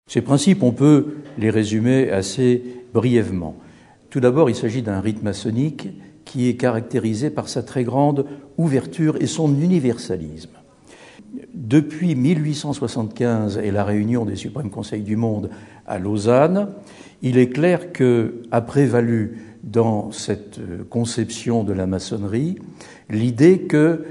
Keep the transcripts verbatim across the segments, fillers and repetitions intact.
Ces principes, on peut les résumer assez brièvement. Tout d'abord, il s'agit d'un rite maçonnique qui est caractérisé par sa très grande ouverture et son universalisme. Depuis mille huit cent soixante-quinze et la réunion des suprêmes conseils du monde à Lausanne, il est clair qu'a prévalu dans cette conception de la maçonnerie l'idée que,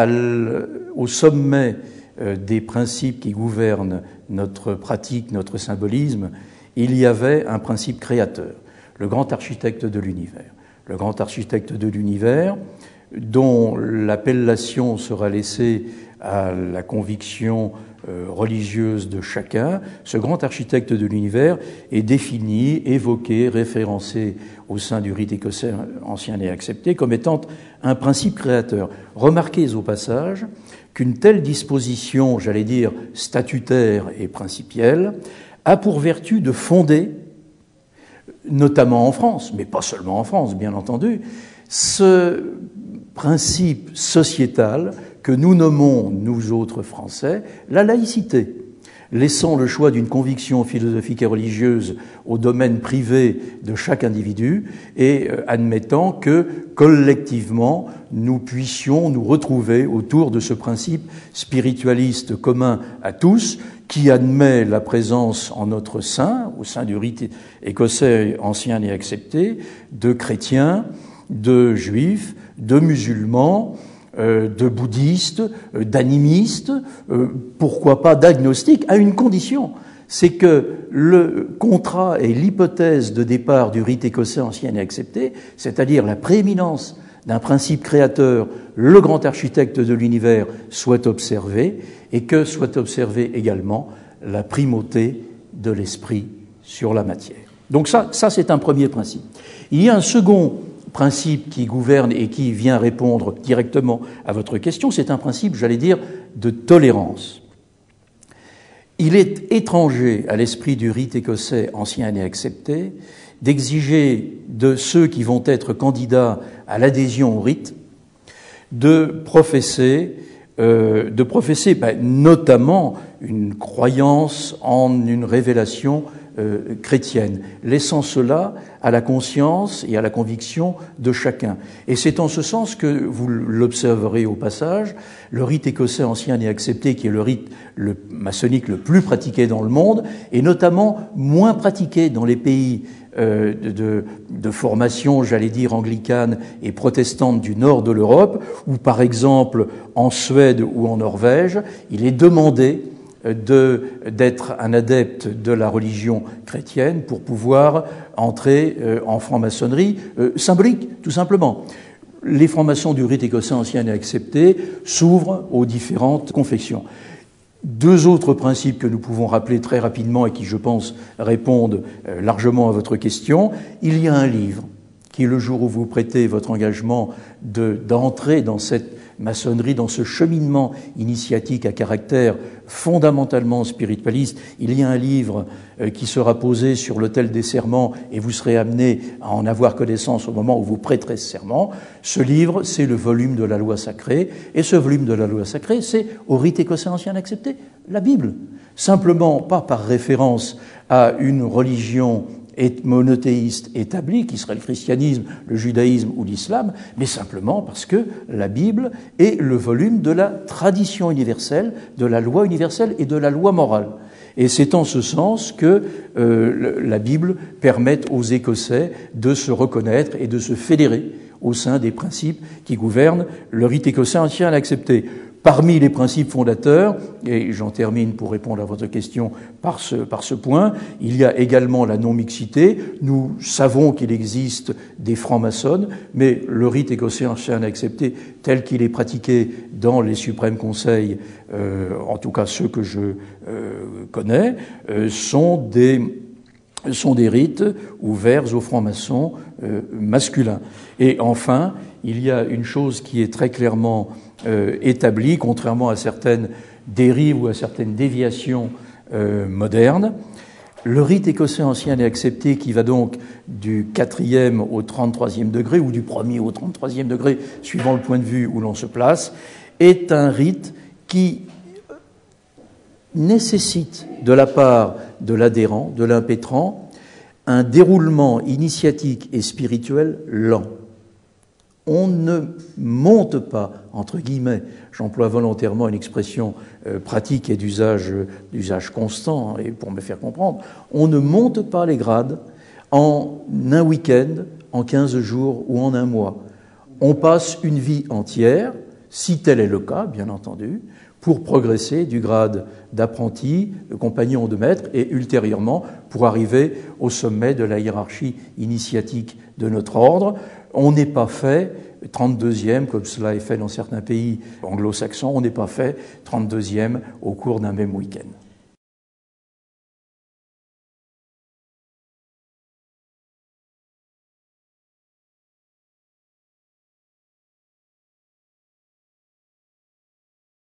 au sommet des principes qui gouvernent notre pratique, notre symbolisme, il y avait un principe créateur, le grand architecte de l'univers. Le grand architecte de l'univers, dont l'appellation sera laissée à la conviction religieuse de chacun, ce grand architecte de l'univers est défini, évoqué, référencé au sein du rite écossais ancien et accepté comme étant un principe créateur. Remarquez au passage qu'une telle disposition, j'allais dire statutaire et principielle, a pour vertu de fonder, notamment en France, mais pas seulement en France, bien entendu, ce principe sociétal que nous nommons, nous autres Français, la laïcité, laissant le choix d'une conviction philosophique et religieuse au domaine privé de chaque individu et admettant que, collectivement, nous puissions nous retrouver autour de ce principe spiritualiste commun à tous, qui admet la présence en notre sein, au sein du rite écossais ancien et accepté, de chrétiens, de juifs, de musulmans, euh, de bouddhistes, euh, d'animistes, euh, pourquoi pas d'agnostiques, à une condition, c'est que le contrat et l'hypothèse de départ du rite écossais ancien et accepté, c'est-à-dire la prééminence d'un principe créateur, le grand architecte de l'univers, soit observé, et que soit observée également la primauté de l'esprit sur la matière. Donc ça, ça c'est un premier principe. Il y a un second principe qui gouverne et qui vient répondre directement à votre question, c'est un principe, j'allais dire, de tolérance. Il est étranger à l'esprit du rite écossais ancien et accepté d'exiger de ceux qui vont être candidats à l'adhésion au rite de professer, euh, de professer ben, notamment une croyance en une révélation euh, chrétienne, laissant cela à la conscience et à la conviction de chacun. Et c'est en ce sens que, vous l'observerez au passage, le rite écossais ancien et accepté, qui est le rite le maçonnique le plus pratiqué dans le monde, et notamment moins pratiqué dans les pays euh, de, de formation, j'allais dire, anglicane et protestante du nord de l'Europe, où par exemple en Suède ou en Norvège, il est demandé de, d'être un adepte de la religion chrétienne pour pouvoir entrer euh, en franc-maçonnerie euh, symbolique, tout simplement. Les francs-maçons du rite écossais ancien et accepté s'ouvrent aux différentes confessions. Deux autres principes que nous pouvons rappeler très rapidement et qui, je pense, répondent euh, largement à votre question. Il y a un livre qui, le jour où vous prêtez votre engagement de, d'entrer dans cette maçonnerie, dans ce cheminement initiatique à caractère fondamentalement spiritualiste, il y a un livre qui sera posé sur l'autel des serments et vous serez amené à en avoir connaissance au moment où vous prêterez ce serment. Ce livre, c'est le volume de la loi sacrée, et ce volume de la loi sacrée, c'est au rite écossais ancien accepté, la Bible. Simplement, pas par référence à une religion monothéiste établi, qui serait le christianisme, le judaïsme ou l'islam, mais simplement parce que la Bible est le volume de la tradition universelle, de la loi universelle et de la loi morale. Et c'est en ce sens que euh, la Bible permet aux Écossais de se reconnaître et de se fédérer au sein des principes qui gouvernent le rite écossais ancien et accepté. Parmi les principes fondateurs, et j'en termine pour répondre à votre question par ce, par ce point, il y a également la non-mixité. Nous savons qu'il existe des francs-maçons, mais le rite écossais ancien et accepté, tel qu'il est pratiqué dans les suprêmes conseils, euh, en tout cas ceux que je euh, connais, euh, sont des... sont des rites ouverts aux francs-maçons euh, masculins. Et enfin, il y a une chose qui est très clairement euh, établie, contrairement à certaines dérives ou à certaines déviations euh, modernes. Le rite écossais ancien et accepté, qui va donc du quatrième au trente-troisième degré, ou du premier au trente-troisième degré, suivant le point de vue où l'on se place, est un rite qui nécessite de la part de l'adhérent, de l'impétrant, un déroulement initiatique et spirituel lent. On ne monte pas, entre guillemets, j'emploie volontairement une expression euh, pratique et d'usage, d'usage constant, hein, et pour me faire comprendre, on ne monte pas les grades en un week-end, en quinze jours ou en un mois. On passe une vie entière, si tel est le cas, bien entendu, pour progresser du grade d'apprenti, de compagnon de maître, et ultérieurement pour arriver au sommet de la hiérarchie initiatique de notre ordre. On n'est pas fait trente-deuxième, comme cela est fait dans certains pays anglo-saxons, on n'est pas fait trente-deuxième au cours d'un même week-end.